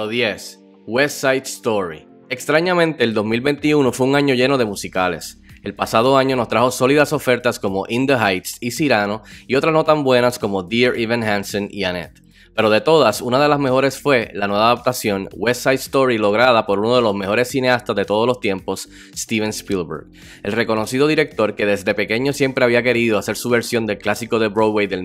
Número 10. West Side Story. Extrañamente, el 2021 fue un año lleno de musicales. El pasado año nos trajo sólidas ofertas como In the Heights y Cyrano, y otras no tan buenas como Dear Evan Hansen y Annette. Pero de todas, una de las mejores fue la nueva adaptación West Side Story, lograda por uno de los mejores cineastas de todos los tiempos, Steven Spielberg. El reconocido director, que desde pequeño siempre había querido hacer su versión del clásico de Broadway del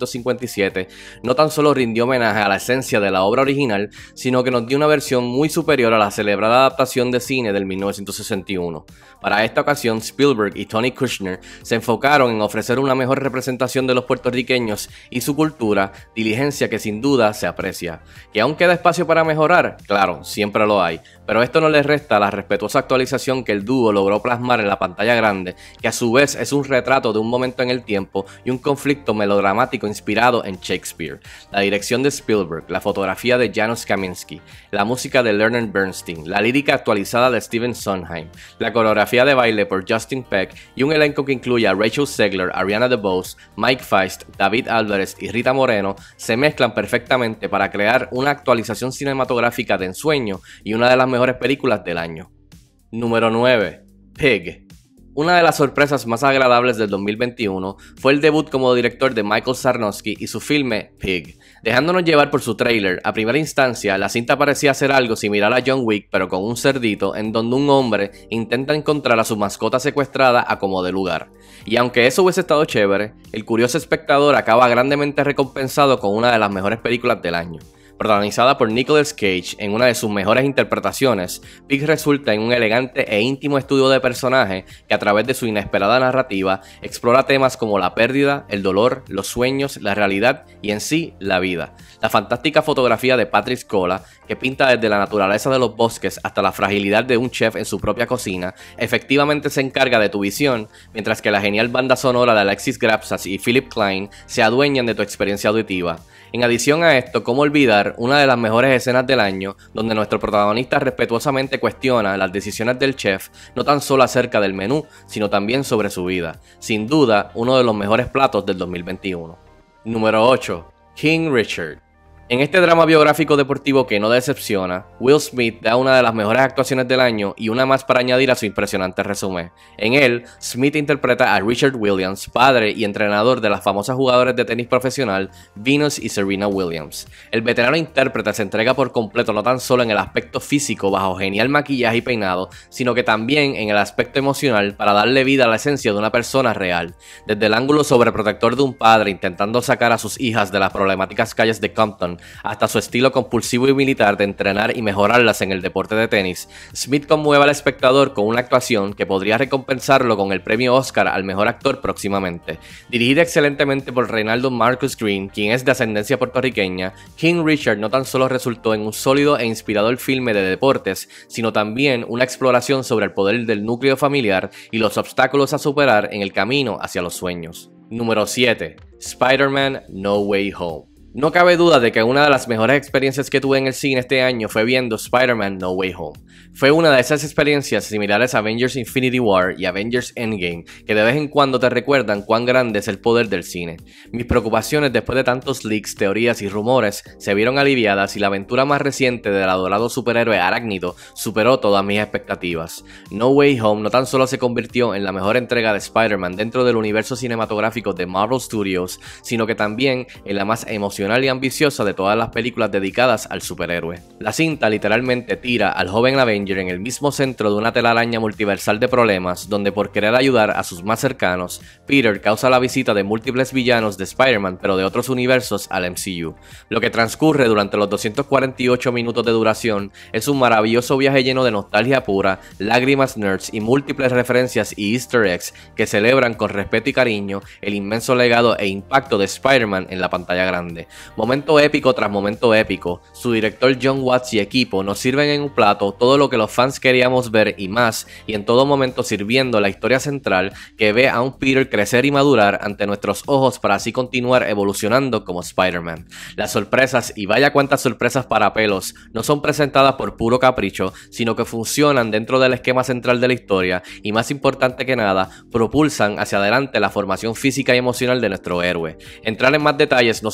1957, no tan solo rindió homenaje a la esencia de la obra original, sino que nos dio una versión muy superior a la celebrada adaptación de cine del 1961. Para esta ocasión, Spielberg y Tony Kushner se enfocaron en ofrecer una mejor representación de los puertorriqueños y su cultura, diligencia que sin duda se aprecia. ¿Que aún queda espacio para mejorar? Claro, siempre lo hay, pero esto no le resta la respetuosa actualización que el dúo logró plasmar en la pantalla grande, que a su vez es un retrato de un momento en el tiempo y un conflicto melodramático inspirado en Shakespeare. La dirección de Spielberg, la fotografía de Janusz Kaminski, la música de Leonard Bernstein, la lírica actualizada de Stephen Sondheim, la coreografía de baile por Justin Peck y un elenco que incluye a Rachel Zegler, Ariana DeBose, Mike Feist, David Álvarez y Rita Moreno se mezclan perfectamente para crear una actualización cinematográfica de ensueño y una de las mejores películas del año. Número 9. Pig. Una de las sorpresas más agradables del 2021 fue el debut como director de Michael Sarnowski y su filme Pig. Dejándonos llevar por su tráiler, a primera instancia la cinta parecía ser algo similar a John Wick, pero con un cerdito, en donde un hombre intenta encontrar a su mascota secuestrada a como de lugar. Y aunque eso hubiese estado chévere, el curioso espectador acaba grandemente recompensado con una de las mejores películas del año. Protagonizada por Nicolas Cage en una de sus mejores interpretaciones, Pig resulta en un elegante e íntimo estudio de personaje que a través de su inesperada narrativa explora temas como la pérdida, el dolor, los sueños, la realidad y en sí la vida. La fantástica fotografía de Patrick Scola, que pinta desde la naturaleza de los bosques hasta la fragilidad de un chef en su propia cocina, efectivamente se encarga de tu visión, mientras que la genial banda sonora de Alexis Grapsas y Philip Klein se adueñan de tu experiencia auditiva. En adición a esto, ¿cómo olvidar una de las mejores escenas del año, donde nuestro protagonista respetuosamente cuestiona las decisiones del chef, no tan solo acerca del menú, sino también sobre su vida? Sin duda, uno de los mejores platos del 2021. Número 8. King Richard. En este drama biográfico deportivo que no decepciona, Will Smith da una de las mejores actuaciones del año y una más para añadir a su impresionante resumen. En él, Smith interpreta a Richard Williams, padre y entrenador de las famosas jugadoras de tenis profesional Venus y Serena Williams. El veterano intérprete se entrega por completo no tan solo en el aspecto físico bajo genial maquillaje y peinado, sino que también en el aspecto emocional para darle vida a la esencia de una persona real. Desde el ángulo sobreprotector de un padre intentando sacar a sus hijas de las problemáticas calles de Compton, hasta su estilo compulsivo y militar de entrenar y mejorarlas en el deporte de tenis, Smith conmueve al espectador con una actuación que podría recompensarlo con el premio Oscar al mejor actor próximamente. Dirigida excelentemente por Reynaldo Marcus Green, quien es de ascendencia puertorriqueña, King Richard no tan solo resultó en un sólido e inspirador filme de deportes, sino también una exploración sobre el poder del núcleo familiar y los obstáculos a superar en el camino hacia los sueños. Número 7. Spider-Man No Way Home. No cabe duda de que una de las mejores experiencias que tuve en el cine este año fue viendo Spider-Man No Way Home. Fue una de esas experiencias similares a Avengers Infinity War y Avengers Endgame, que de vez en cuando te recuerdan cuán grande es el poder del cine. Mis preocupaciones después de tantos leaks, teorías y rumores se vieron aliviadas y la aventura más reciente del adorado superhéroe Arácnido superó todas mis expectativas. No Way Home no tan solo se convirtió en la mejor entrega de Spider-Man dentro del universo cinematográfico de Marvel Studios, sino que también en la más emocionante y ambiciosa de todas las películas dedicadas al superhéroe. La cinta literalmente tira al joven Avenger en el mismo centro de una telaraña multiversal de problemas, donde por querer ayudar a sus más cercanos, Peter causa la visita de múltiples villanos de Spider-Man pero de otros universos al MCU. Lo que transcurre durante los 248 minutos de duración es un maravilloso viaje lleno de nostalgia pura, lágrimas nerds y múltiples referencias y easter eggs que celebran con respeto y cariño el inmenso legado e impacto de Spider-Man en la pantalla grande. Momento épico tras momento épico, su director John Watts y equipo nos sirven en un plato todo lo que los fans queríamos ver y más, y en todo momento sirviendo la historia central que ve a un Peter crecer y madurar ante nuestros ojos para así continuar evolucionando como Spider-Man. Las sorpresas, y vaya cuántas sorpresas para pelos, no son presentadas por puro capricho, sino que funcionan dentro del esquema central de la historia y, más importante que nada, propulsan hacia adelante la formación física y emocional de nuestro héroe. Entrar en más detalles no sería justo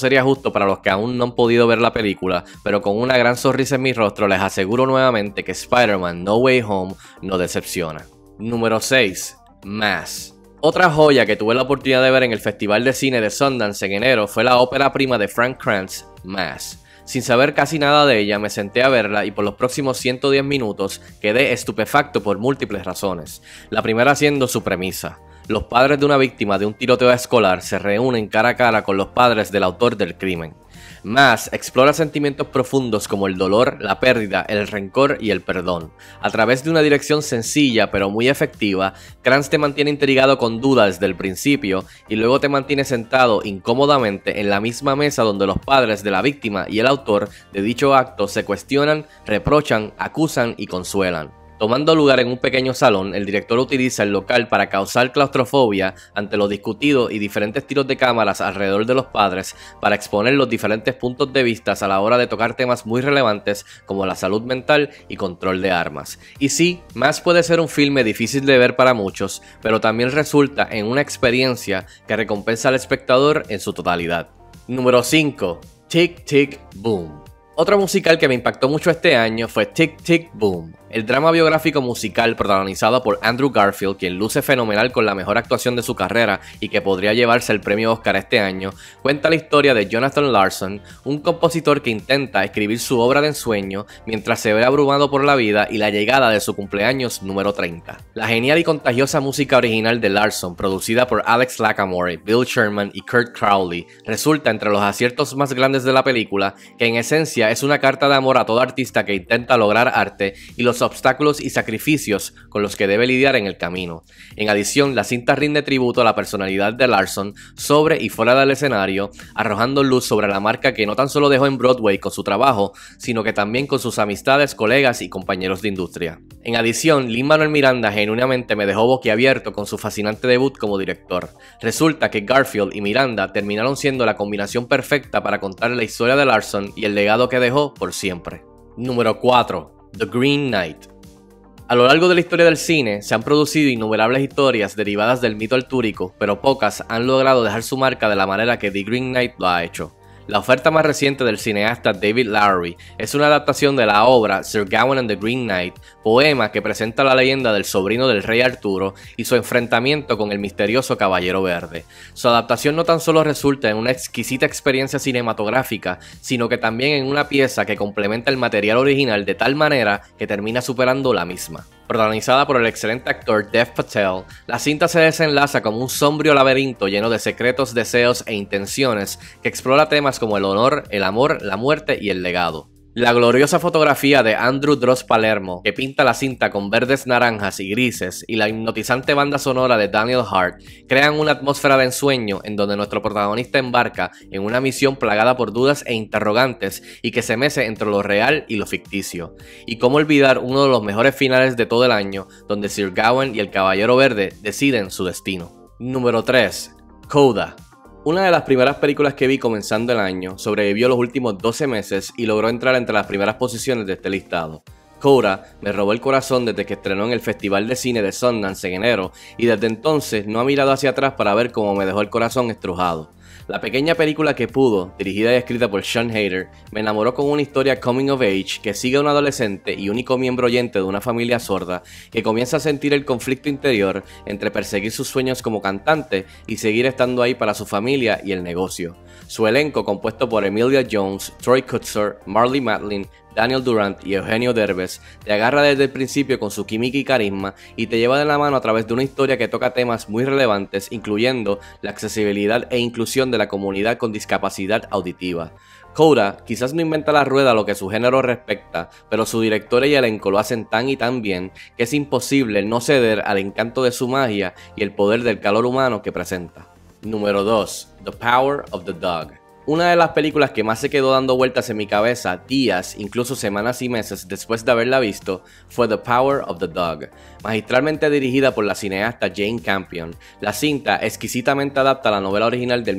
punto, para los que aún no han podido ver la película, pero con una gran sonrisa en mi rostro les aseguro nuevamente que Spider-Man No Way Home no decepciona. Número 6. Mass. Otra joya que tuve la oportunidad de ver en el Festival de Cine de Sundance en enero fue la ópera prima de Frank Kranz, Mass. Sin saber casi nada de ella, me senté a verla y por los próximos 110 minutos quedé estupefacto por múltiples razones. La primera siendo su premisa. Los padres de una víctima de un tiroteo escolar se reúnen cara a cara con los padres del autor del crimen. Mass explora sentimientos profundos como el dolor, la pérdida, el rencor y el perdón. A través de una dirección sencilla pero muy efectiva, Kranz te mantiene intrigado con dudas desde el principio y luego te mantiene sentado incómodamente en la misma mesa donde los padres de la víctima y el autor de dicho acto se cuestionan, reprochan, acusan y consuelan. Tomando lugar en un pequeño salón, el director utiliza el local para causar claustrofobia ante lo discutido y diferentes tiros de cámaras alrededor de los padres para exponer los diferentes puntos de vista a la hora de tocar temas muy relevantes como la salud mental y control de armas. Y sí, Mass puede ser un filme difícil de ver para muchos, pero también resulta en una experiencia que recompensa al espectador en su totalidad. Número 5. Tick Tick Boom. Otro musical que me impactó mucho este año fue Tick Tick Boom, el drama biográfico musical protagonizado por Andrew Garfield, quien luce fenomenal con la mejor actuación de su carrera y que podría llevarse el premio Oscar este año. Cuenta la historia de Jonathan Larson, un compositor que intenta escribir su obra de ensueño mientras se ve abrumado por la vida y la llegada de su cumpleaños número 30. La genial y contagiosa música original de Larson, producida por Alex Lacamoire, Bill Sherman y Kurt Crowley, resulta entre los aciertos más grandes de la película, que en esencia es una carta de amor a todo artista que intenta lograr arte y los obstáculos y sacrificios con los que debe lidiar en el camino. En adición, la cinta rinde tributo a la personalidad de Larson sobre y fuera del escenario, arrojando luz sobre la marca que no tan solo dejó en Broadway con su trabajo, sino que también con sus amistades, colegas y compañeros de industria. En adición, Lin-Manuel Miranda genuinamente me dejó boquiabierto con su fascinante debut como director. Resulta que Garfield y Miranda terminaron siendo la combinación perfecta para contar la historia de Larson y el legado que dejó por siempre. Número 4. The Green Knight. A lo largo de la historia del cine se han producido innumerables historias derivadas del mito artúrico, pero pocas han logrado dejar su marca de la manera que The Green Knight lo ha hecho. La oferta más reciente del cineasta David Lowery es una adaptación de la obra Sir Gawain and the Green Knight, poema que presenta la leyenda del sobrino del rey Arturo y su enfrentamiento con el misterioso Caballero Verde. Su adaptación no tan solo resulta en una exquisita experiencia cinematográfica, sino que también en una pieza que complementa el material original de tal manera que termina superando la misma. Protagonizada por el excelente actor Dev Patel, la cinta se desenlaza como un sombrío laberinto lleno de secretos, deseos e intenciones que explora temas como el honor, el amor, la muerte y el legado. La gloriosa fotografía de Andrew Dross Palermo, que pinta la cinta con verdes, naranjas y grises, y la hipnotizante banda sonora de Daniel Hart, crean una atmósfera de ensueño en donde nuestro protagonista embarca en una misión plagada por dudas e interrogantes y que se mece entre lo real y lo ficticio. Y cómo olvidar uno de los mejores finales de todo el año, donde Sir Gawain y el Caballero Verde deciden su destino. Número 3. Coda. Una de las primeras películas que vi comenzando el año, sobrevivió los últimos 12 meses y logró entrar entre las primeras posiciones de este listado. Coda me robó el corazón desde que estrenó en el Festival de Cine de Sundance en enero y desde entonces no ha mirado hacia atrás para ver cómo me dejó el corazón estrujado. La pequeña película que pudo, dirigida y escrita por Sean Hayter, me enamoró con una historia coming of age que sigue a un adolescente y único miembro oyente de una familia sorda que comienza a sentir el conflicto interior entre perseguir sus sueños como cantante y seguir estando ahí para su familia y el negocio. Su elenco, compuesto por Emilia Jones, Troy Kotsur, Marlee Matlin, Daniel Durant y Eugenio Derbez, te agarra desde el principio con su química y carisma y te lleva de la mano a través de una historia que toca temas muy relevantes, incluyendo la accesibilidad e inclusión de la comunidad con discapacidad auditiva. Coda quizás no inventa la rueda lo que su género respecta, pero su director y elenco lo hacen tan y tan bien que es imposible no ceder al encanto de su magia y el poder del calor humano que presenta. Número 2. The Power of the Dog. Una de las películas que más se quedó dando vueltas en mi cabeza días, incluso semanas y meses después de haberla visto, fue The Power of the Dog. Magistralmente dirigida por la cineasta Jane Campion, la cinta exquisitamente adapta la novela original del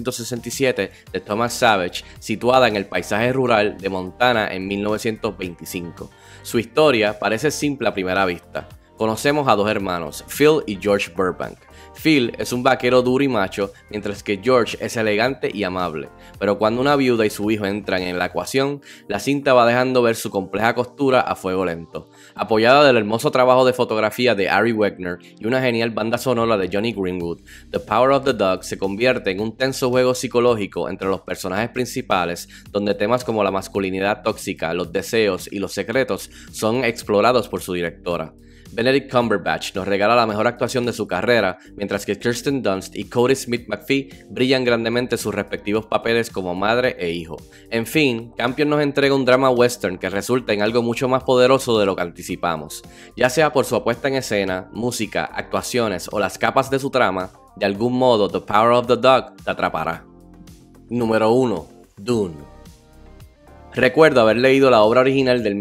1967 de Thomas Savage, situada en el paisaje rural de Montana en 1925. Su historia parece simple a primera vista. Conocemos a dos hermanos, Phil y George Burbank. Phil es un vaquero duro y macho, mientras que George es elegante y amable, pero cuando una viuda y su hijo entran en la ecuación, la cinta va dejando ver su compleja costura a fuego lento. Apoyada del hermoso trabajo de fotografía de Ari Wegner y una genial banda sonora de Johnny Greenwood, The Power of the Dog se convierte en un tenso juego psicológico entre los personajes principales, donde temas como la masculinidad tóxica, los deseos y los secretos son explorados por su directora. Benedict Cumberbatch nos regala la mejor actuación de su carrera, mientras que Kirsten Dunst y Cody Smith-McPhee brillan grandemente sus respectivos papeles como madre e hijo. En fin, Campion nos entrega un drama western que resulta en algo mucho más poderoso de lo que anticipamos. Ya sea por su apuesta en escena, música, actuaciones o las capas de su trama, de algún modo The Power of the Dog te atrapará. Número 1. Dune. Recuerdo haber leído la obra original del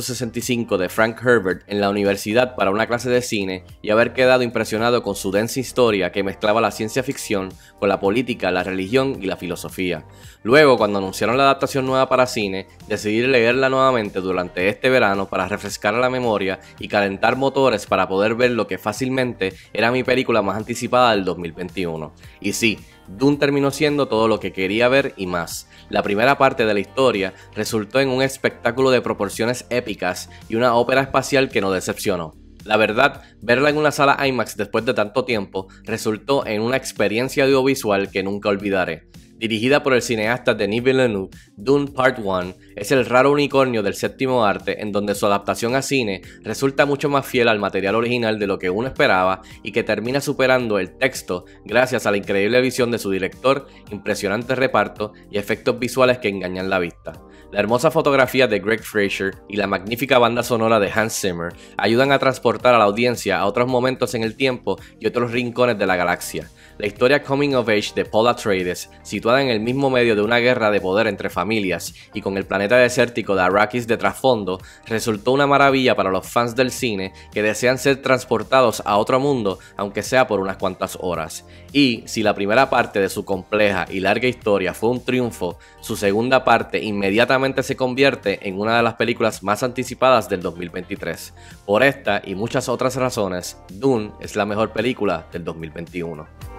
1965 de Frank Herbert en la universidad para una clase de cine y haber quedado impresionado con su densa historia que mezclaba la ciencia ficción con la política, la religión y la filosofía. Luego, cuando anunciaron la adaptación nueva para cine, decidí leerla nuevamente durante este verano para refrescar la memoria y calentar motores para poder ver lo que fácilmente era mi película más anticipada del 2021. Y sí, Dune terminó siendo todo lo que quería ver y más. La primera parte de la historia resultó en un espectáculo de proporciones épicas y una ópera espacial que no decepcionó. La verdad, verla en una sala IMAX después de tanto tiempo resultó en una experiencia audiovisual que nunca olvidaré. Dirigida por el cineasta Denis Villeneuve, Dune Part 1 es el raro unicornio del séptimo arte en donde su adaptación a cine resulta mucho más fiel al material original de lo que uno esperaba y que termina superando el texto gracias a la increíble visión de su director, impresionante reparto y efectos visuales que engañan la vista. La hermosa fotografía de Greg Fraser y la magnífica banda sonora de Hans Zimmer ayudan a transportar a la audiencia a otros momentos en el tiempo y otros rincones de la galaxia. La historia Coming of Age de Paul Atreides, situada en el mismo medio de una guerra de poder entre familias y con el planeta desértico de Arrakis de trasfondo, resultó una maravilla para los fans del cine que desean ser transportados a otro mundo, aunque sea por unas cuantas horas. Y si la primera parte de su compleja y larga historia fue un triunfo, su segunda parte inmediatamente se convierte en una de las películas más anticipadas del 2023. Por esta y muchas otras razones, Dune es la mejor película del 2021.